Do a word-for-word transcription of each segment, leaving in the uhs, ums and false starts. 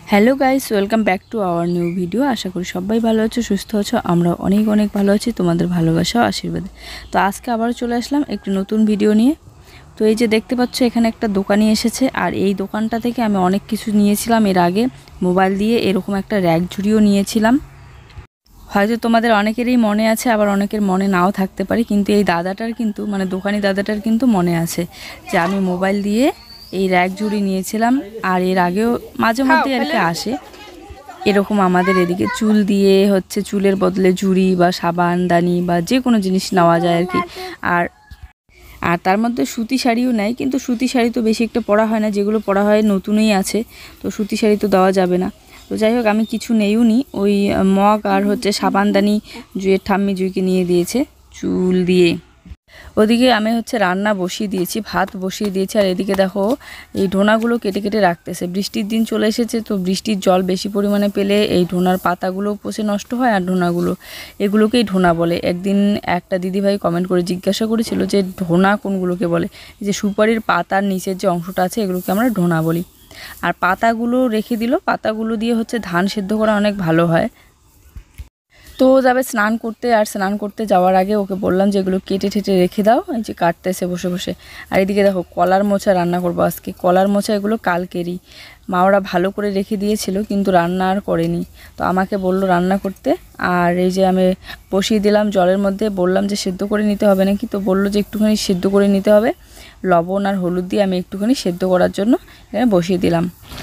Hello guys, welcome back to our new video. আশা করি সবাই ভালো আছো, সুস্থ আছো। আমরা অনেক অনেক ভালো আছি তোমাদের ভালোবাসা ও আশীর্বাদে। তো আজকে আবার চলে আসলাম একটি নতুন ভিডিও নিয়ে। তো এই যে দেখতে পাচ্ছ, এখানে একটা দোকানি এসেছে, আর এই দোকানটা থেকে আমি অনেক কিছু নিয়েছিলাম এর আগে। মোবাইল দিয়ে এরকম একটা র্যাক ঝুড়িও নিয়েছিলাম। হয়তো তোমাদের অনেকেরই মনে আছে, আবার অনেকের মনে নাও থাকতে পারে, কিন্তু এই দাদাটার কিন্তু মানে দোকানি দাদাটার কিন্তু মনে আছে যে আমি মোবাইল দিয়ে এই র্যাক ঝুড়ি নিয়েছিলাম। আর এর আগেও মাঝে মধ্যে আর কি আসে এরকম আমাদের এদিকে চুল দিয়ে হচ্ছে চুলের বদলে ঝুড়ি বা সাবানদানি বা যে কোনো জিনিস নেওয়া যায় আর কি। আর আর তার মধ্যে সুতি শাড়িও নেয়, কিন্তু সুতি শাড়ি তো বেশি একটা পরা হয় না, যেগুলো পরা হয় নতুনই আছে, তো সুতি শাড়ি তো দেওয়া যাবে না। তো যাই হোক, আমি কিছু নেইও নি, ওই মগ আর হচ্ছে সাবানদানি জুয়ের ঠাম্মি জুইকে নিয়ে দিয়েছে চুল দিয়ে। ওদিকে আমি হচ্ছে রান্না বসিয়ে দিয়েছি, ভাত বসিয়ে দিয়েছি। আর এদিকে দেখো এই ঢোনাগুলো কেটে কেটে রাখতেছে। বৃষ্টির দিন চলে এসেছে, তো বৃষ্টির জল বেশি পরিমাণে পেলে এই ঢোনার পাতাগুলো পচে নষ্ট হয়, আর ঢোনাগুলো এগুলোকেই ঢোনা বলে। একদিন একটা দিদিভাই কমেন্ট করে জিজ্ঞাসা করেছিল যে ঢোনা কোনগুলোকে বলে। যে সুপারির পাতার নিচের যে অংশটা আছে এগুলোকে আমরা ঢোনা বলি। আর পাতাগুলো রেখে দিল, পাতাগুলো দিয়ে হচ্ছে ধান সেদ্ধ করা অনেক ভালো হয়। তো যাবে স্নান করতে, আর স্নান করতে যাওয়ার আগে ওকে বললাম যে এগুলো কেটে ঠেটে রেখে দাও, এই যে কাটতেছে বসে বসে। আর এদিকে দেখো কলার মোচা রান্না করবো আজকে। কলার মোচা এগুলো কালকেরই মা ওরা ভালো করে রেখে দিয়েছিল, কিন্তু রান্না আর করেনি, তো আমাকে বলল রান্না করতে। আর এই যে আমি বসিয়ে দিলাম জলের মধ্যে, বললাম যে সেদ্ধ করে নিতে হবে নাকি, তো বললো যে একটুখানি সেদ্ধ করে নিতে হবে, লবণ আর হলুদ দিয়ে আমি একটুখানি সেদ্ধ করার জন্য এখানে বসিয়ে দিলাম।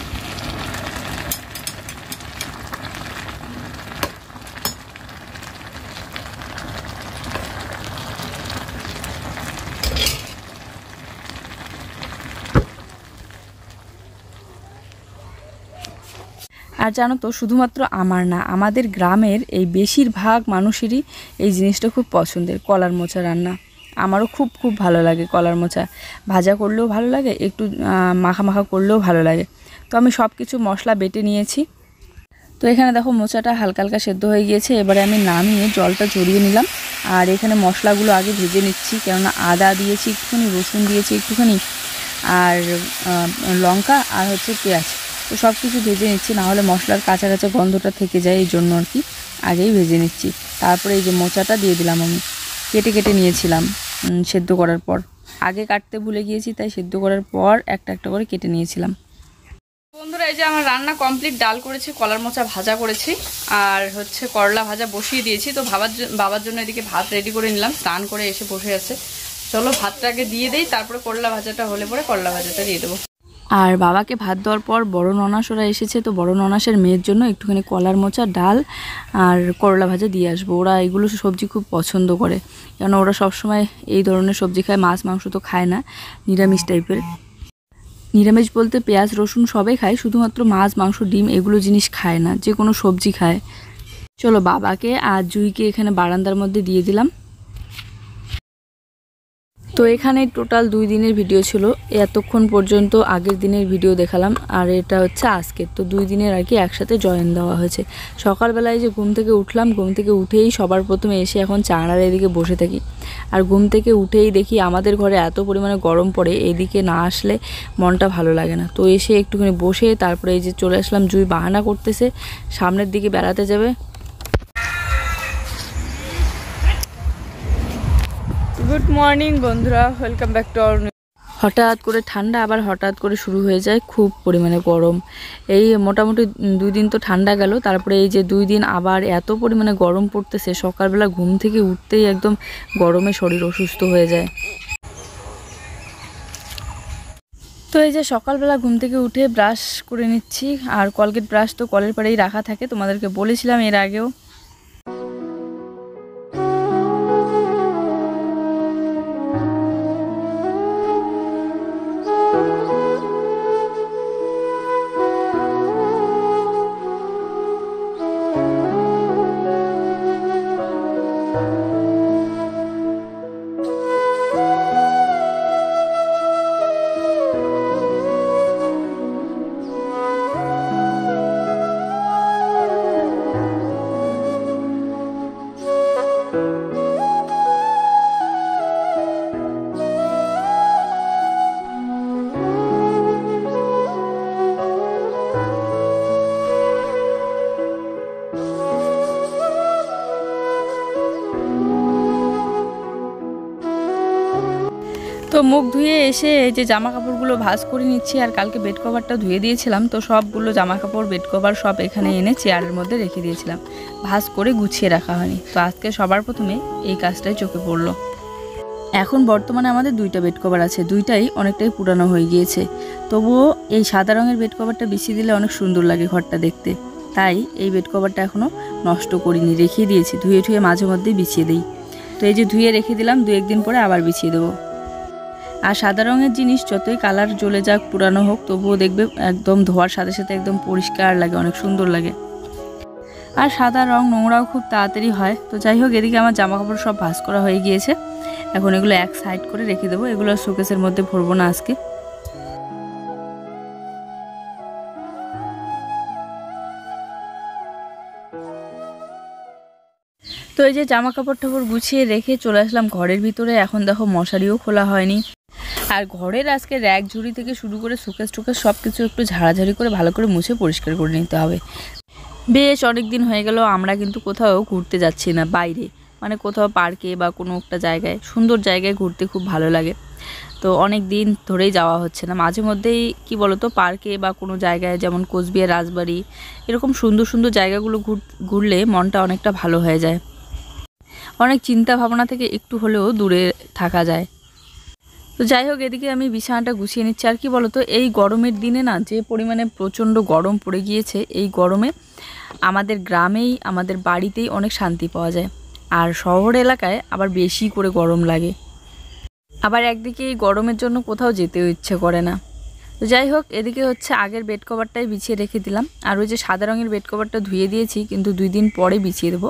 আর জানো তো, শুধুমাত্র আমার না, আমাদের গ্রামের এই বেশিরভাগ মানুষেরই এই জিনিসটা খুব পছন্দের, কলার মোচা রান্না। আমারও খুব খুব ভালো লাগে কলার মোচা। ভাজা করলেও ভালো লাগে, একটু মাখা মাখা করলেও ভালো লাগে। তো আমি সব কিছু মশলা বেটে নিয়েছি। তো এখানে দেখো মোচাটা হালকা হালকা সেদ্ধ হয়ে গিয়েছে, এবারে আমি নামিয়ে জলটা ঝরিয়ে নিলাম। আর এখানে মশলাগুলো আগে ভেজে নিচ্ছি, কেননা আদা দিয়েছি একটুখানি, রসুন দিয়েছি একটুখানি, আর লঙ্কা আর হচ্ছে পেঁয়াজ। তো সব কিছু ভেজে নিচ্ছি, নাহলে মশলার কাঁচা কাঁচা গন্ধটা থেকে যায়, এই জন্য আর কি আগেই ভেজে নিচ্ছি। তারপরে এই যে মোচাটা দিয়ে দিলাম, আমি কেটে কেটে নিয়েছিলাম সেদ্ধ করার পর। আগে কাটতে ভুলে গিয়েছি, তাই সেদ্ধ করার পর একটা একটা করে কেটে নিয়েছিলাম। বন্ধুরা, এই যে আমার রান্না কমপ্লিট, ডাল করেছি, কলার মোচা ভাজা করেছি, আর হচ্ছে করলা ভাজা বসিয়ে দিয়েছি। তো বাবার বাবার জন্য এদিকে ভাত রেডি করে নিলাম, স্নান করে এসে বসে আছে। চলো ভাতটাকে দিয়ে দেই, তারপরে করলা ভাজাটা হলে পরে করলা ভাজাটা দিয়ে দেবো। আর বাবাকে ভাত দেওয়ার পর বড় ননাস ওরা এসেছে, তো বড় ননাসের মেয়ের জন্য একটুখানি কলার মোচা, ডাল আর করলা ভাজা দিয়ে আসবো। ওরা এগুলো সবজি খুব পছন্দ করে, কেন ওরা সবসময় এই ধরনের সবজি খায়, মাছ মাংস তো খায় না, নিরামিষ টাইপের। নিরামিষ বলতে পেঁয়াজ রসুন সবাই খায়, শুধুমাত্র মাছ মাংস ডিম এগুলো জিনিস খায় না, যে কোনো সবজি খায়। চলো বাবাকে আর জুইকে এখানে বারান্দার মধ্যে দিয়ে দিলাম। তো এখানে টোটাল দুই দিনের ভিডিও ছিল, এতক্ষণ পর্যন্ত আগের দিনের ভিডিও দেখালাম, আর এটা হচ্ছে আজকের। তো দুই দিনের আর কি একসাথে জয়েন দেওয়া হয়েছে। সকালবেলায় যে ঘুম থেকে উঠলাম, ঘুম থেকে উঠেই সবার প্রথমে এসে এখন চাঁড়ার এদিকে বসে থাকি। আর ঘুম থেকে উঠেই দেখি আমাদের ঘরে এত পরিমাণে গরম পড়ে, এদিকে না আসলে মনটা ভালো লাগে না। তো এসে একটুখানি বসে তারপরে এই যে চলে আসলাম, জুই বাহানা করতেছে সামনের দিকে বেড়াতে যাবে। গুড মর্নিং বন্ধুরা, ওয়েলকাম ব্যাক টু আওয়ার। হঠাৎ করে ঠান্ডা, আবার হঠাৎ করে শুরু হয়ে যায় খুব পরিমাণে গরম। এই মোটামুটি দুই দিন তো ঠান্ডা গেল, তারপরে এই যে দুই দিন আবার এত পরিমাণে গরম পড়তেছে, সকালবেলা ঘুম থেকে উঠতেই একদম গরমে শরীর অসুস্থ হয়ে যায়। তো এই যে সকালবেলা ঘুম থেকে উঠে ব্রাশ করে নিচ্ছি, আর কলগেট ব্রাশ তো কলের পাড়েই রাখা থাকে, তোমাদেরকে বলেছিলাম এর আগেও। তো মুখ ধুয়ে এসে এই যে জামা কাপড়গুলো ভাঁজ করে নিচ্ছি, আর কালকে বেড কভারটা ধুয়ে দিয়েছিলাম, তো সবগুলো জামা কাপড় বেড কভার সব এখানে এনে চেয়ারের মধ্যে রেখে দিয়েছিলাম, ভাঁজ করে গুছিয়ে রাখা হয়নি। তো আজকে সবার প্রথমে এই কাজটাই চোখে পড়লো। এখন বর্তমানে আমাদের দুইটা বেড কভার আছে, দুইটাই অনেকটাই পুরানো হয়ে গিয়েছে, তবুও এই সাদা রঙের বেড কভারটা বিছিয়ে দিলে অনেক সুন্দর লাগে ঘরটা দেখতে, তাই এই বেড কভারটা এখনও নষ্ট করিনি, রেখে দিয়েছি, ধুয়ে ধুয়ে মাঝে মধ্যেই বিছিয়ে দিই। তো এই যে ধুয়ে রেখে দিলাম, দু একদিন পরে আবার বিছিয়ে দেবো। আর সাদা রঙের জিনিস যতই কালার জ্বলে যাক, পুরানো হোক, তবুও দেখবে একদম ধোয়ার সাথে সাথে একদম পরিষ্কার লাগে, অনেক সুন্দর লাগে। আর সাদা রং নোংরাও খুব তাড়াতাড়ি হয়। তো যাই হোক, এদিকে আমার জামা কাপড় সব ভাঁজ করা হয়ে গিয়েছে, এখন এগুলো এক সাইড করে রেখে দেবো, এগুলো শোকেসের মধ্যে ভরবো না আজকে। তো এই যে জামা কাপড় টাপড় গুছিয়ে রেখে চলে আসলাম ঘরের ভিতরে। এখন দেখো মশারিও খোলা হয়নি, আর ঘরের আজকে র্যাক ঝুড়ি থেকে শুরু করে শোকেস টোকেস সব কিছু একটু ঝাড়াঝাড়ি করে ভালো করে মুছে পরিষ্কার করে নিতে হবে। বেশ অনেক দিন হয়ে গেল আমরা কিন্তু কোথাও ঘুরতে যাচ্ছি না বাইরে, মানে কোথাও পার্কে বা কোনো একটা জায়গায়, সুন্দর জায়গায় ঘুরতে খুব ভালো লাগে। তো অনেক দিন ধরেই যাওয়া হচ্ছে না, মাঝে মধ্যেই কি বলতো পার্কে বা কোনো জায়গায়, যেমন কোচবিহার, রাজবাড়ি, এরকম সুন্দর সুন্দর জায়গাগুলো ঘুরলে মনটা অনেকটা ভালো হয়ে যায়, অনেক চিন্তা ভাবনা থেকে একটু হলেও দূরে থাকা যায়। তো যাই হোক, এদিকে আমি বিছানাটা গুছিয়ে নিচ্ছি। আর কি বলতো, এই গরমের দিনে না যে পরিমাণে প্রচণ্ড গরম পড়ে গিয়েছে, এই গরমে আমাদের গ্রামেই, আমাদের বাড়িতেই অনেক শান্তি পাওয়া যায়, আর শহর এলাকায় আবার বেশি করে গরম লাগে, আবার একদিকে এই গরমের জন্য কোথাও যেতেও ইচ্ছে করে না। তো যাই হোক, এদিকে হচ্ছে আগের বেড কভারটাই বিছিয়ে রেখে দিলাম, আর ওই যে সাদা রঙের বেড কভারটা ধুয়ে দিয়েছি, কিন্তু দুই দিন পরে বিছিয়ে দেবো।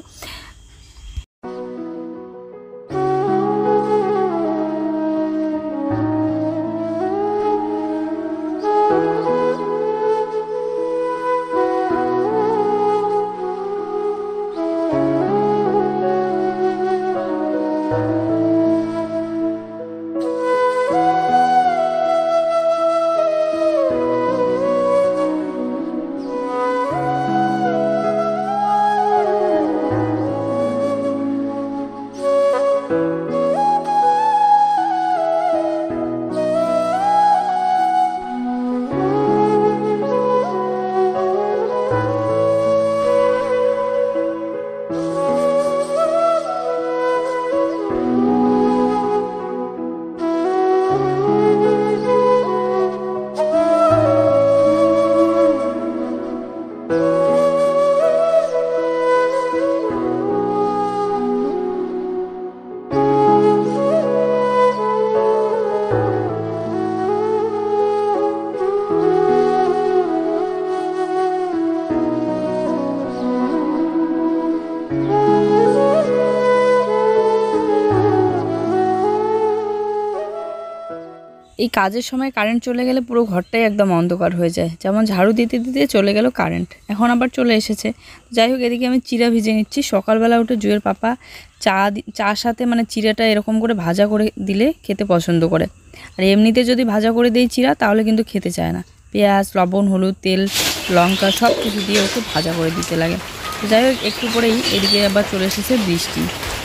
এই কাজের সময় কারেন্ট চলে গেলে পুরো ঘরটাই একদম অন্ধকার হয়ে যায়, যেমন ঝাড়ু দিতে দিতে চলে গেল কারেন্ট, এখন আবার চলে এসেছে। যাই হোক, এদিকে আমি চিড়া ভিজে নিচ্ছি। সকালবেলা উঠে জুয়ের পাপা চা চার সাথে মানে চিড়াটা এরকম করে ভাজা করে দিলে খেতে পছন্দ করে, আর এমনিতে যদি ভাজা করে দিই চিড়া, তাহলে কিন্তু খেতে চায় না। পেঁয়াজ, লবণ, হলুদ, তেল, লঙ্কা সব কিছু দিয়ে ওকে ভাজা করে দিতে লাগে। তো যাই হোক, একটু পরেই এদিকে আবার চলে এসেছে বৃষ্টি।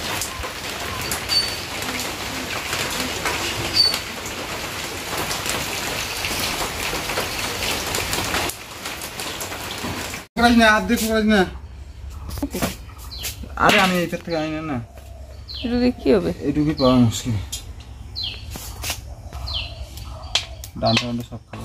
আরে আমি এইটার থেকে আনি না, এটা কি হবে, এইটুকুই পাওয়া মুশকিল, ডান্ডা ডান্ডা সব খাবো।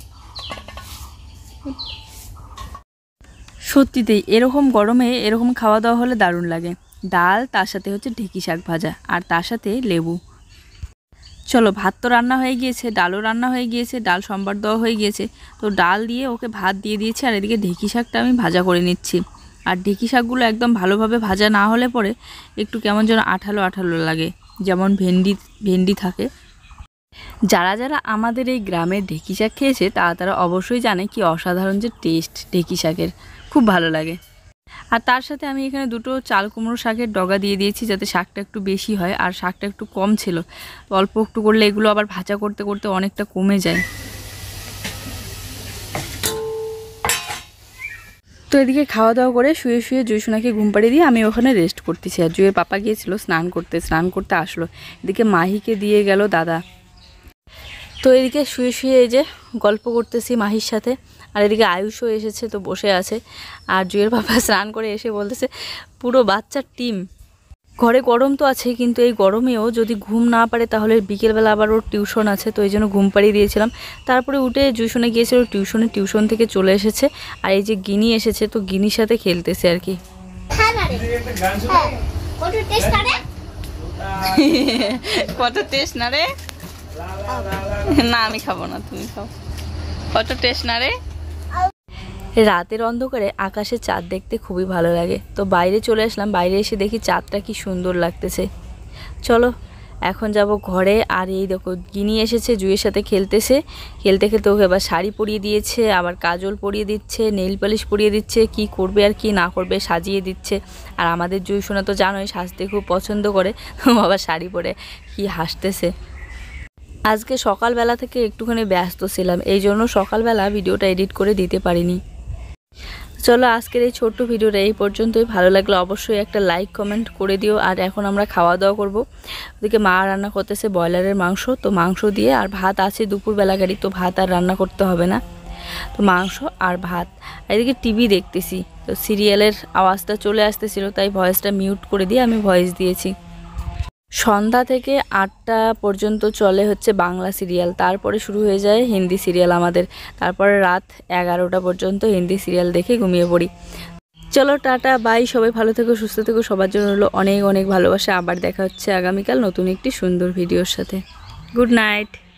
সত্যিতেই এরকম গরমে এরকম খাওয়া দাওয়া হলে দারুণ লাগে। ডাল, তার সাথে হচ্ছে ঢেঁকি শাক ভাজা, আর তার সাথে লেবু। চলো, ভাত তো রান্না হয়ে গিয়েছে, ডালও রান্না হয়ে গিয়েছে, ডাল সম্বার দেওয়া হয়ে গিয়েছে। তো ডাল দিয়ে ওকে ভাত দিয়ে দিয়েছি, আর এদিকে ঢেঁকি শাকটা আমি ভাজা করে নিচ্ছি। আর ঢেঁকি শাকগুলো একদম ভালোভাবে ভাজা না হলে পরে একটু কেমন যেন আঠালো আঠালো লাগে, যেমন ভেন্ডি ভেন্ডি থাকে। যারা যারা আমাদের এই গ্রামের ঢেঁকি শাক খেয়েছে, তারা তারা অবশ্যই জানে কি অসাধারণ যে টেস্ট ঢেঁকি শাকের, খুব ভালো লাগে। আর তার সাথে আমি এখানে দুটো চাল কুমড়ো শাকের ডগা দিয়ে দিয়েছি, যাতে শাকটা একটু বেশি হয়, আর শাকটা একটু কম ছিল, তো অল্প একটু করলে এগুলো আবার ভাজা করতে করতে অনেকটা কমে যায়। তো এদিকে খাওয়া দাওয়া করে শুয়ে শুয়ে জুইসোনাকে ঘুম পাড়িয়ে দিয়ে আমি ওখানে রেস্ট করতেছি, আর জুয়ের পাপা গিয়েছিল স্নান করতে, স্নান করতে আসলো। এদিকে মাহিকে দিয়ে গেল দাদা, তো এদিকে শুয়ে শুয়ে এই যে গল্প করতেছি মাহির সাথে, আর এদিকে আয়ুষও এসেছে, তো বসে আছে। আর জুয়ের বাবা স্নান করে এসে বলতেছে পুরো বাচ্চার টিম। ঘরে গরম তো আছে, কিন্তু এই গরমেও যদি ঘুম না পারে তাহলে বিকেলবেলা আবার ওর টিউশন আছে, তো এই জন্য ঘুম পাড়িয়ে দিয়েছিলাম। তারপরে উঠে টিউশনে গিয়েছিল, টিউশনে টিউশন থেকে চলে এসেছে। আর এই যে গিনি এসেছে, তো গিনির সাথে খেলতেছে আর কি। কত টেস্ট না রে? না আমি খাবো না, তুমি খাও। কত টেস্ট না রে? রাতের অন্ধকারে আকাশে চাঁদ দেখতে খুবই ভালো লাগে, তো বাইরে চলে আসলাম। বাইরে এসে দেখি চাঁদটা কি সুন্দর লাগতেছে। চলো এখন যাব ঘরে। আর এই দেখো গিনি এসেছে, জুয়ের সাথে খেলতেছে। খেলতে খেলতে ওকে এবার শাড়ি পরিয়ে দিয়েছে, আবার কাজল পরিয়ে দিচ্ছে, নেইল পালিশ পরিয়ে দিচ্ছে, কি করবে আর কি না করবে সাজিয়ে দিচ্ছে। আর আমাদের জুই সোনা তো জানোই সাজতে খুব পছন্দ করে, আবার শাড়ি পরে কি হাসতেছে। আজকে সকালবেলা থেকে একটুখানি ব্যস্ত ছিলাম, এই জন্য সকালবেলা ভিডিওটা এডিট করে দিতে পারিনি। চলো আজকের এই ছোট্ট ভিডিওটা এই পর্যন্তই। ভালো লাগলে অবশ্যই একটা লাইক কমেন্ট করে দিও। আর এখন আমরা খাওয়া দাওয়া করব। ওদিকে মা রান্না করতেছে ব্রয়লারের মাংস, তো মাংস দিয়ে আর ভাত আছে দুপুরবেলা গাড়ি, তো ভাত আর রান্না করতে হবে না, তো মাংস আর ভাত। এদিকে টিভি দেখতেছি, তো সিরিয়ালের আওয়াজটা চলে আসতেছিল, তাই ভয়েসটা মিউট করে দিয়ে আমি ভয়েস দিয়েছি। সন্ধ্যা থেকে আটটা পর্যন্ত চলে হচ্ছে বাংলা সিরিয়াল, তারপরে শুরু হয়ে যায় হিন্দি সিরিয়াল আমাদের। তারপরে রাত এগারোটা পর্যন্ত হিন্দি সিরিয়াল দেখে ঘুমিয়ে পড়ি। চলো টাটা বাই, সবাই ভালো থেকো সুস্থ থেকো, সবার জন্য হলো অনেক অনেক ভালোবাসা। আবার দেখা হচ্ছে আগামীকাল নতুন একটি সুন্দর ভিডিওর সাথে। Good night.